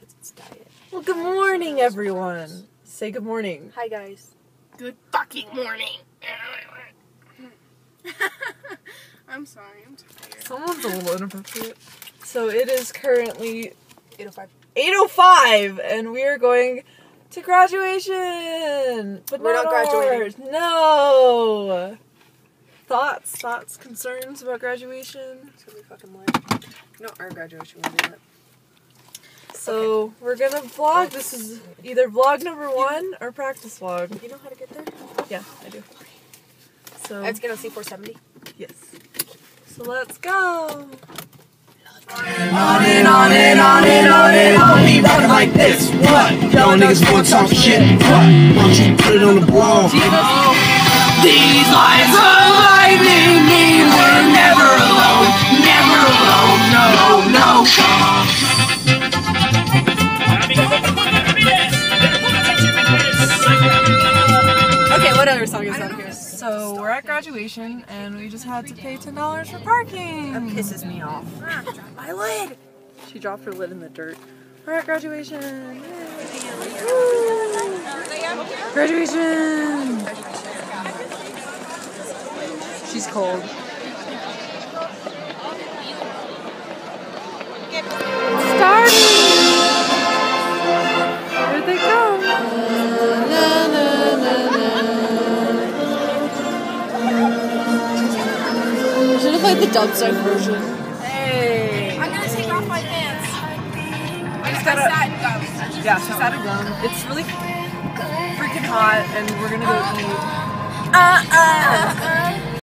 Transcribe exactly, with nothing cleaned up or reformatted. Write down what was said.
because it's diet. Well, good morning, everyone. Say good morning. Hi, guys. Good fucking morning. I'm sorry, I'm tired. Someone's a little inappropriate. So it is currently eight oh five. eight oh five, and we are going to graduation. But We're not graduating. ours. No. Thoughts, thoughts, concerns about graduation? It's gonna be fucking lit. No, our graduation will be lit. So okay. We're gonna vlog. This is either vlog number one or practice vlog. You know how to get there? Yeah, I do. So I have to get on C four seventy. Yes. So let's go. On and on and on and on and on. We rockin' like this. What? Y'all niggas wanna talk shit? What? Why don't you put it on the blog? These lines of lightning mean we're never alone. Never alone. No, no. Okay, what other song is on here? So we're at graduation and we just had to pay ten dollars for parking. That pisses me off. My lid! She dropped her lid in the dirt. We're at graduation. Yay. Graduation! She's cold. Starting! Here they come! Should have played the dubstep version. Hey! I'm gonna take off my pants. I just got a satin gum. Yeah, she satin gum. It's really freaking hot, and we're gonna go eat. Uh uh. uh.